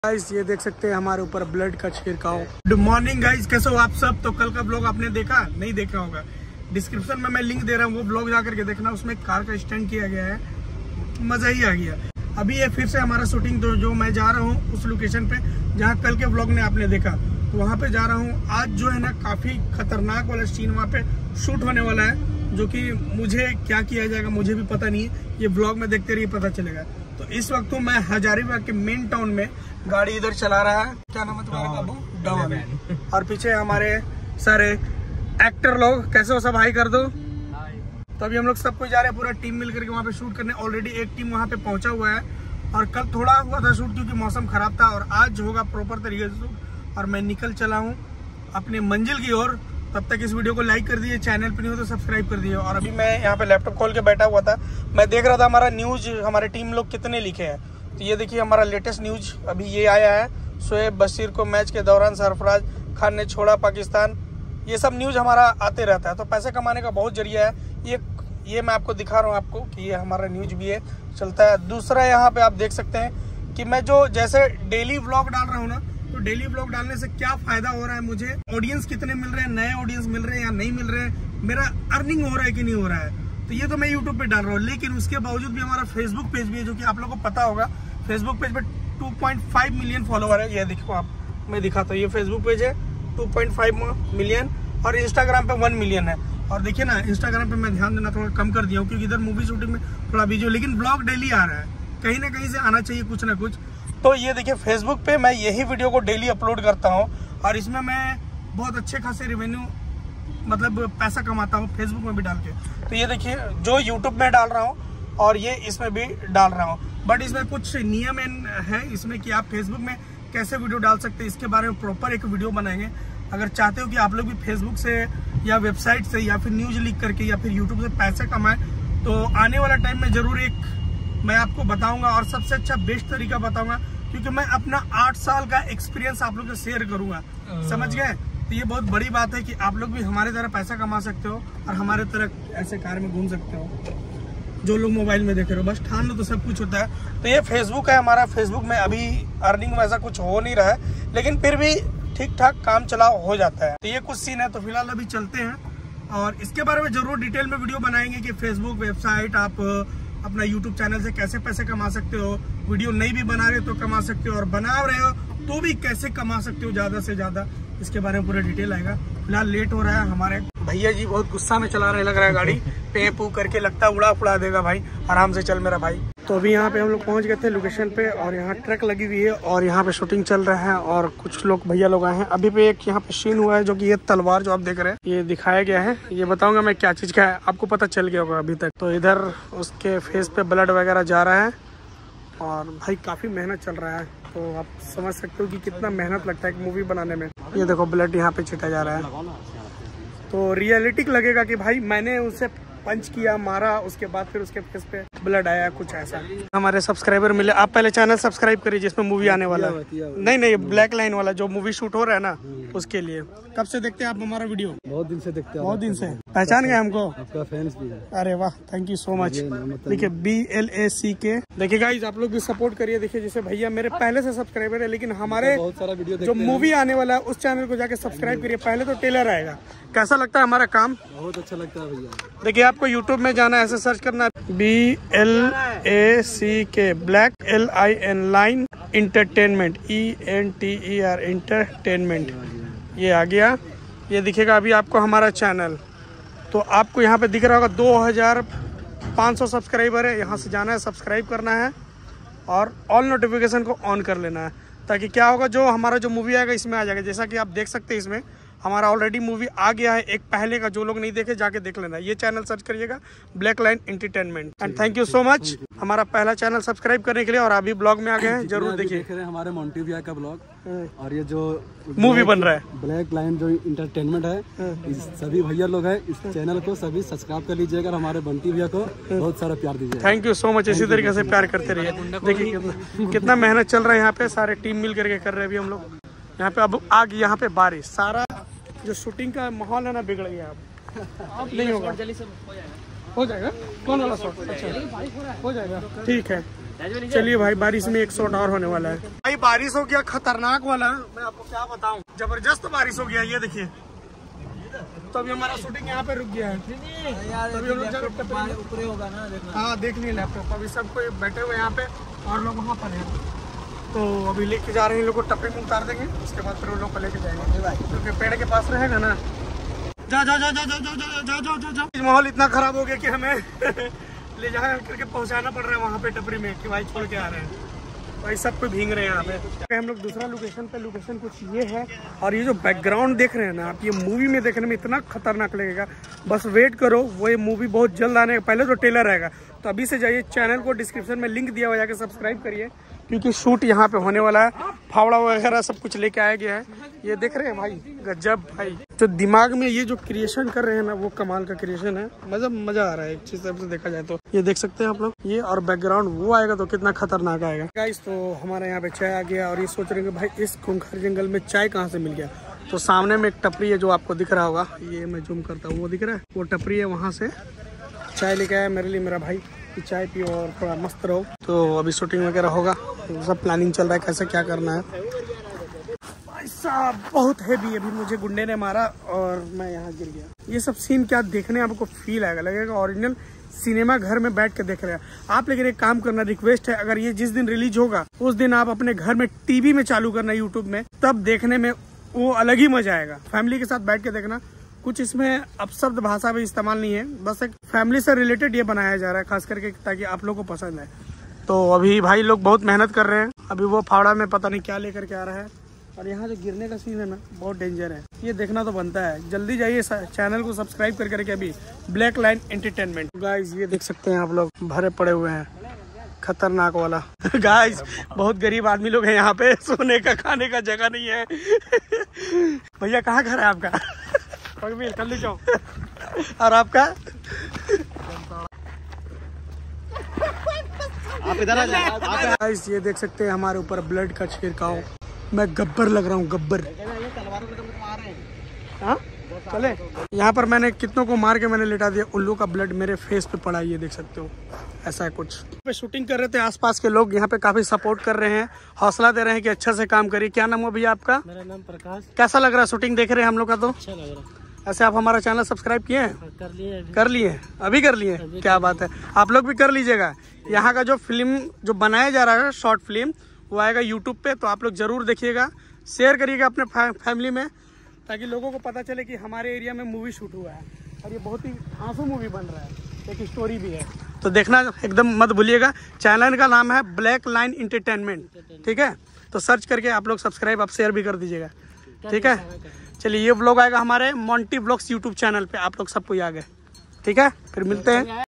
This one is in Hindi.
गाइस ये देख सकते हैं हमारे ऊपर ब्लड का छिड़काव। गुड मॉर्निंग गाइस, कैसे हो आप सब। तो कल का ब्लॉग आपने देखा नहीं देखा होगा, डिस्क्रिप्शन में मैं लिंक दे रहा हूँ, वो ब्लॉग जा करके देखना। उसमें कार का स्टैंड किया गया है, मजा ही आ गया। अभी ये फिर से हमारा शूटिंग जो मैं जा रहा हूँ उस लोकेशन पे जहाँ कल के ब्लॉग ने आपने देखा, तो वहाँ पे जा रहा हूँ। आज जो है ना काफी खतरनाक वाला सीन वहाँ पे शूट होने वाला है, जो कि मुझे क्या किया जाएगा मुझे भी पता नहीं है। ये ब्लॉग में देखते रहिए, पता चलेगा। तो इस वक्त मैं हजारीबाग के मेन टाउन में गाड़ी इधर चला रहा है। क्या नाम है तुम्हारा बाबू? डॉन। और पीछे हमारे सारे एक्टर लोग, कैसे हो सब, हाई कर दो। तो अभी हम लोग सब कुछ जा रहे हैं, पूरा टीम मिल करके वहाँ पे शूट करने। ऑलरेडी एक टीम वहाँ पे पहुंचा हुआ है, और कल थोड़ा हुआ था शूट क्योंकि मौसम खराब था, और आज होगा प्रॉपर तरीके से शूट। और मैं निकल चला हूँ अपने मंजिल की ओर। तब तक इस वीडियो को लाइक कर दिए, चैनल पे नहीं हो तो सब्सक्राइब कर दिए। और अभी मैं यहाँ पे लैपटॉप खोल के बैठा हुआ था, मैं देख रहा था हमारा न्यूज, हमारे टीम लोग कितने लिखे हैं। तो ये देखिए हमारा लेटेस्ट न्यूज अभी ये आया है, शोएब बशीर को मैच के दौरान सरफराज खान ने छोड़ा पाकिस्तान। ये सब न्यूज हमारा आते रहता है, तो पैसे कमाने का बहुत जरिया है ये मैं आपको दिखा रहा हूँ आपको कि ये हमारा न्यूज भी है, चलता है। दूसरा यहाँ पे आप देख सकते हैं कि मैं जो जैसे डेली व्लॉग डाल रहा हूँ ना, तो डेली व्लॉग डालने से क्या फायदा हो रहा है मुझे, ऑडियंस कितने मिल रहे हैं, नए ऑडियंस मिल रहे हैं या नहीं मिल रहे हैं, मेरा अर्निंग हो रहा है कि नहीं हो रहा है। तो ये तो मैं यूट्यूब पे डाल रहा हूँ, लेकिन उसके बावजूद भी हमारा फेसबुक पेज भी है, जो कि आप लोगों को पता होगा। फेसबुक पेज पे 2.5 मिलियन फॉलोवर है। ये देखो आप, मैं दिखाता हूँ, ये फेसबुक पेज है 2.5 मिलियन, और इंस्टाग्राम पे 1 मिलियन है। और देखिए ना, इंस्टाग्राम पे मैं ध्यान देना थोड़ा कम कर दिया हूँ, क्योंकि इधर मूवी शूटिंग में थोड़ा बिजी हूँ, लेकिन ब्लॉग डेली आ रहा है, कहीं ना कहीं से आना चाहिए कुछ ना कुछ। तो ये देखिए फेसबुक पे मैं यही वीडियो को डेली अपलोड करता हूँ, और इसमें मैं बहुत अच्छे खासे रेवेन्यू मतलब पैसा कमाता हूँ फेसबुक में भी डाल के। तो ये देखिए जो यूट्यूब में डाल रहा हूँ और ये इसमें भी डाल रहा हूँ, बट इसमें कुछ नियम है इसमें कि आप फेसबुक में कैसे वीडियो डाल सकते हैं, इसके बारे में प्रॉपर एक वीडियो बनाएंगे। अगर चाहते हो कि आप लोग भी फेसबुक से या वेबसाइट से या फिर न्यूज लिख करके या फिर यूट्यूब से पैसे कमाएं, तो आने वाला टाइम में जरूर एक मैं आपको बताऊंगा, और सबसे अच्छा बेस्ट तरीका बताऊंगा, क्योंकि मैं अपना 8 साल का एक्सपीरियंस आप लोग से शेयर करूंगा, समझ गए। तो ये बहुत बड़ी बात है कि आप लोग भी हमारे तरह पैसा कमा सकते हो और हमारे तरह ऐसे कार में घूम सकते हो। जो लोग मोबाइल में देख रहे हो, बस ठान लो तो सब कुछ होता है। तो ये फेसबुक है हमारा, फेसबुक में अभी अर्निंग वैसा कुछ हो नहीं रहा है, लेकिन फिर भी ठीक ठाक काम चलाओ हो जाता है। तो ये कुछ सीन है, तो फिलहाल अभी चलते हैं, और इसके बारे में जरूर डिटेल में वीडियो बनाएंगे कि फेसबुक वेबसाइट आप अपना यूट्यूब चैनल से कैसे पैसे कमा सकते हो, वीडियो नहीं भी बना रहे तो कमा सकते हो, और बना रहे हो तो भी कैसे कमा सकते हो ज्यादा से ज्यादा, इसके बारे में पूरा डिटेल आएगा। फिलहाल लेट हो रहा है, हमारे भैया जी बहुत गुस्सा में चला रहे लग रहा है गाड़ी, पे पू करके लगता है उड़ा देगा भाई, आराम से चल मेरा भाई। तो अभी यहाँ पे हम लोग पहुँच गए थे लोकेशन पे, और यहाँ ट्रक लगी हुई है और यहाँ पे शूटिंग चल रहा है, और कुछ लोग भैया लोग आए हैं। अभी पे एक यहाँ पे सीन हुआ है, जो कि ये तलवार जो आप देख रहे हैं ये दिखाया गया है, ये बताऊंगा मैं क्या चीज का है, आपको पता चल गया होगा अभी तक। तो इधर उसके फेस पे ब्लड वगैरह जा रहा है, और भाई काफी मेहनत चल रहा है, तो आप समझ सकते हो कि कितना मेहनत लगता है एक मूवी बनाने में। ये देखो ब्लड यहाँ पे छिटा जा रहा है, तो रियलिटिक लगेगा कि भाई मैंने उसे पंच किया, मारा, उसके बाद फिर उसके फेस पे ब्लड आया, कुछ ऐसा। हमारे सब्सक्राइबर मिले, आप पहले चैनल सब्सक्राइब करिए जिसमें मूवी आने वाला है। नहीं ब्लैक लाइन वाला जो मूवी शूट हो रहा है ना, उसके लिए। कब से देखते हैं आप हमारा वीडियो? बहुत दिन से देखते हैं। बहुत दिन से पहचान गए हमको? आपका फैंस भी है। अरे वाह, थैंक यू सो मच। देखिए BLACK, देखिए गाइस आप लोग भी सपोर्ट करिए। देखिए जैसे भैया मेरे पहले से सब्सक्राइबर है, लेकिन हमारे बहुत सारा वीडियो जो मूवी आने वाला है उस चैनल को जाके सब्सक्राइब करिए। पहले तो ट्रेलर आएगा, कैसा लगता है हमारा काम? बहुत अच्छा लगता है भैया। देखिए आपको यूट्यूब में जाना है, ऐसे सर्च करना है BLACK black LIN line entertainment ENTER entertainment, ये आ गया। ये दिखेगा अभी आपको हमारा चैनल, तो आपको यहाँ पे दिख रहा होगा 2500 सब्सक्राइबर है। यहाँ से जाना है, सब्सक्राइब करना है, और ऑल नोटिफिकेशन को ऑन कर लेना है, ताकि क्या होगा जो हमारा जो मूवी आएगा इसमें आ जाएगा। जैसा कि आप देख सकते हैं इसमें हमारा ऑलरेडी मूवी आ गया है, एक पहले का, जो लोग नहीं देखे जाके देख लेना। ये चैनल सर्च करिएगा black line entertainment. And thank you so much हमारा पहला चैनल सब्सक्राइब करने के लिए, और अभी ब्लॉग में आ गए हैं, जरूर देखिए हमारे मोंटी भैया का ब्लॉग, और ये जो मूवी बन रहा है ब्लैक लाइन जो इंटरटेनमेंट है, सभी भैया लोग हैं, इस चैनल को सभी सब्सक्राइब कर लीजिएगा, और हमारे बंटी भैया को बहुत सारा प्यार दीजिए। थैंक यू सो मच, इसी तरीके से प्यार करते रहिए। देखिए कितना मेहनत चल रहा है यहाँ पे, सारे टीम मिल करके कर रहे हैं अभी हम लोग यहाँ पे। अब आ गई यहाँ पे बारिश, सारा जो शूटिंग का माहौल है ना बिगड़ गया। अब नहीं होगा, हो जाएगा। कौन वाला शॉट? अच्छा हो जाएगा, ठीक है। चलिए भाई, बारिश में एक शॉट और होने वाला है भाई। बारिश हो गया खतरनाक वाला, मैं आपको क्या बताऊं, जबरदस्त बारिश हो गया। ये देखिए, तो अभी हमारा शूटिंग यहाँ पे रुक गया है। अभी हम लोग ऊपर होगा ना, हाँ देख लिए लैपटॉप। अभी सब कोई बैठे हुए यहाँ पे और लोग वहाँ पर हैं, तो अभी लेके जा रहे हैं। लोग को टप्पी में उतार देंगे, उसके बाद फिर उन लोग को लेके जाएंगे क्योंकि पेड़ के पास रहेगा ना। जा जा जा जा जा जा जा जा जा जा। माहौल इतना खराब हो गया कि हमें ले जा करके पहुंचाना पड़ रहा है वहाँ पे टपरी में कि भाई छोड़ के आ रहे हैं। भाई सब कोई भीग रहे हैं यहाँ पे। हम लोग दूसरा लोकेशन पे, लोकेशन कुछ ये है। और ये जो बैकग्राउंड देख रहे हैं ना आप, ये मूवी में देखने में इतना खतरनाक लगेगा। बस वेट करो, वो ये मूवी बहुत जल्द आने का पहले तो ट्रेलर रहेगा। तो अभी से जाइए, चैनल को डिस्क्रिप्शन में लिंक दिया हुआ, जाके सब्सक्राइब करिए क्योंकि शूट यहाँ पे होने वाला है। फावड़ा वगैरह सब कुछ लेके आया गया है। ये देख रहे हैं भाई, गजब भाई। तो दिमाग में ये जो क्रिएशन कर रहे हैं ना, वो कमाल का क्रिएशन है। मजा आ रहा है एक चीज से देखा जाए तो। ये देख सकते हैं आप लोग, ये और बैकग्राउंड वो आएगा तो कितना खतरनाक आएगा गाइस। तो हमारे यहाँ पे चाय आ गया और ये सोच रहे हैं भाई इस खूंखार जंगल में चाय कहाँ से मिल गया। तो सामने में एक टपरी है जो आपको दिख रहा होगा, ये मैं जूम करता हूँ, वो दिख रहा है, वो टपरी है। वहाँ से चाय लेके आया मेरे लिए मेरा भाई कि चाय पियो और थोड़ा मस्त रहो। तो अभी शूटिंग वगैरह होगा, तो सब प्लानिंग चल रहा है कैसे क्या करना है। भाई साहब बहुत हैवी, अभी मुझे गुंडे ने मारा और मैं यहाँ गिर गया। ये सब सीन क्या देखने आपको फील आएगा, लगेगा ओरिजिनल सिनेमा घर में बैठ के देख रहे हैं आप। लेकिन एक काम करना, रिक्वेस्ट है, अगर ये जिस दिन रिलीज होगा उस दिन आप अपने घर में टीवी में चालू करना, यूट्यूब में, तब देखने में वो अलग ही मजा आएगा। फैमिली के साथ बैठ के देखना। कुछ इसमें अपशब्द भाषा भी इस्तेमाल नहीं है, बस एक फैमिली से रिलेटेड ये बनाया जा रहा है खास करके, ताकि आप लोग को पसंद आए। तो अभी भाई लोग बहुत मेहनत कर रहे हैं। अभी वो फावड़ा में पता नहीं क्या लेकर के आ रहा है। और यहाँ जो गिरने का सीन है ना, बहुत डेंजर है, ये देखना तो बनता है। जल्दी जाइए, चैनल को सब्सक्राइब कर करके अभी, ब्लैक लाइन एंटरटेनमेंट। गाइस ये देख सकते हैं आप लोग, भरे पड़े हुए हैं, खतरनाक वाला। गाइस बहुत गरीब आदमी लोग हैं यहाँ पे, सोने का खाने का जगह नहीं है। भैया कहाँ घर है आपका? कर ली जाओ। और आपका? आप इधर आ जाओ। गाइस ये देख सकते हैं हमारे ऊपर ब्लड का छिड़काव। मैं गब्बर लग रहा हूँ, गब्बर। हाँ चले। यहाँ पर मैंने कितनों को मार के मैंने लिटा दिया, उल्लू का ब्लड मेरे फेस पे पड़ा, ये देख सकते हो। ऐसा है कुछ। पे शूटिंग कर रहे थे, आसपास के लोग यहाँ पे काफी सपोर्ट कर रहे हैं, हौसला दे रहे हैं कि अच्छा से काम करिए। क्या नाम है भैया आपका? मेरा नाम प्रकाश। कैसा लग रहा है शूटिंग देख रहे हैं हम लोग का? तो अच्छा लग रहा है। ऐसे आप हमारा चैनल सब्सक्राइब किए हैं? कर लिए अभी कर लिए। क्या बात है, आप लोग भी कर लीजिएगा। यहाँ का जो फिल्म जो बनाया जा रहा है, शॉर्ट फिल्म, वो आएगा यूट्यूब पे, तो आप लोग जरूर देखिएगा, शेयर करिएगा अपने फैमिली में, ताकि लोगों को पता चले कि हमारे एरिया में मूवी शूट हुआ है। और ये बहुत ही आंसू मूवी बन रहा है, एक स्टोरी भी है, तो देखना एकदम मत भूलिएगा। चैनल का नाम है ब्लैक लाइन एंटरटेनमेंट, ठीक है? तो सर्च करके आप लोग सब्सक्राइब, आप शेयर भी कर दीजिएगा, ठीक है? चलिए, ये व्लॉग आएगा हमारे मोंटी व्लॉग्स यूट्यूब चैनल पे, आप लोग सब कोई आ गए, ठीक है? फिर मिलते हैं।